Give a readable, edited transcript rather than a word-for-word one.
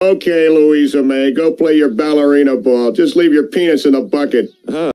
Okay, Louisa May, go play your ballerina ball. Just leave your penis in the bucket.